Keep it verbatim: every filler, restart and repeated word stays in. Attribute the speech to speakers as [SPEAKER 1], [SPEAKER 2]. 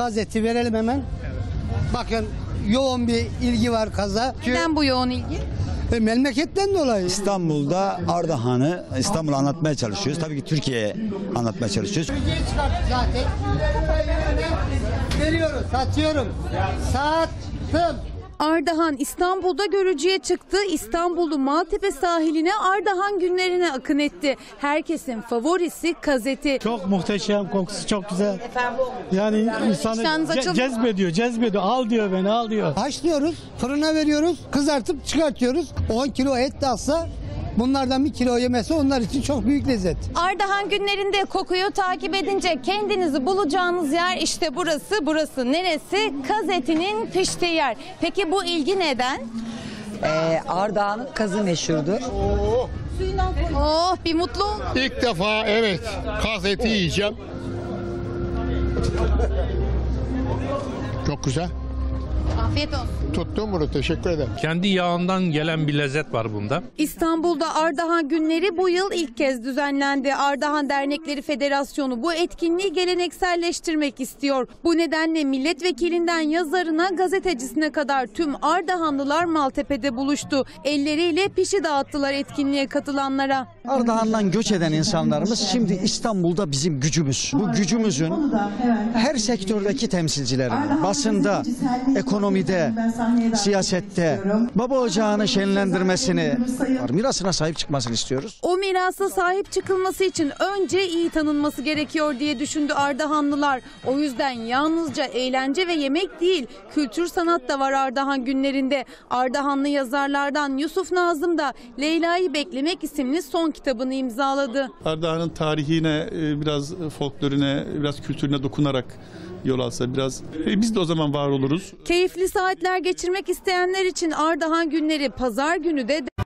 [SPEAKER 1] gazeti verelim hemen. Bakın yoğun bir ilgi var kaza.
[SPEAKER 2] Neden bu yoğun ilgi?
[SPEAKER 1] E, memleketten dolayı.
[SPEAKER 3] İstanbul'da Ardahan'ı İstanbul'u anlatmaya çalışıyoruz. Tabii ki Türkiye'ye anlatmaya çalışıyoruz.
[SPEAKER 1] Zaten veriyoruz, satıyorum. Sattım.
[SPEAKER 2] Ardahan İstanbul'da görücüye çıktı. İstanbul'u Maltepe sahiline Ardahan günlerine akın etti. Herkesin favorisi gazeti.
[SPEAKER 4] Çok muhteşem, kokusu çok güzel. Yani insanı
[SPEAKER 2] İştahınız
[SPEAKER 4] ce-
[SPEAKER 2] açıldı.
[SPEAKER 4] cezbediyor, cezbediyor. Al diyor beni, al diyor.
[SPEAKER 1] Haşlıyoruz, fırına veriyoruz, kızartıp çıkartıyoruz. on kilo et de alsa bunlardan bir kilo yemesi onlar için çok büyük lezzet.
[SPEAKER 2] Ardahan günlerinde kokuyu takip edince kendinizi bulacağınız yer işte burası. Burası neresi? Gazetinin piştiği yer. Peki bu ilgi neden?
[SPEAKER 5] Ee, Ardahan'ın kazı meşhurdur.
[SPEAKER 2] Oh, bir mutlu olun.
[SPEAKER 6] İlk defa evet kaz eti yiyeceğim. Çok güzel.
[SPEAKER 2] Afiyet olsun.
[SPEAKER 6] Tuttum bunu, teşekkür ederim.
[SPEAKER 7] Kendi yağından gelen bir lezzet var bunda.
[SPEAKER 2] İstanbul'da Ardahan günleri bu yıl ilk kez düzenlendi. Ardahan Dernekleri Federasyonu bu etkinliği gelenekselleştirmek istiyor. Bu nedenle milletvekilinden yazarına, gazetecisine kadar tüm Ardahanlılar Maltepe'de buluştu. Elleriyle pişi dağıttılar etkinliğe katılanlara.
[SPEAKER 8] Ardahan'dan göç eden insanlarımız şimdi İstanbul'da bizim gücümüz. Bu gücümüzün her sektördeki temsilcilerinin, basında, ekonomide, siyasette, baba ocağını şenlendirmesini, mirasına sahip çıkmasını istiyoruz.
[SPEAKER 2] O mirasa sahip çıkılması için önce iyi tanınması gerekiyor diye düşündü Ardahanlılar. O yüzden yalnızca eğlence ve yemek değil, kültür sanat da var Ardahan günlerinde. Ardahanlı yazarlardan Yusuf Nazım da Leyla'yı Beklemek isimli son kitabını imzaladı.
[SPEAKER 9] Ardahan'ın tarihine, biraz folklorine, biraz kültürüne dokunarak yol alsa biraz e, biz de o zaman var oluruz.
[SPEAKER 2] Keyifli saatler geçirmek isteyenler için Ardahan günleri pazar günü de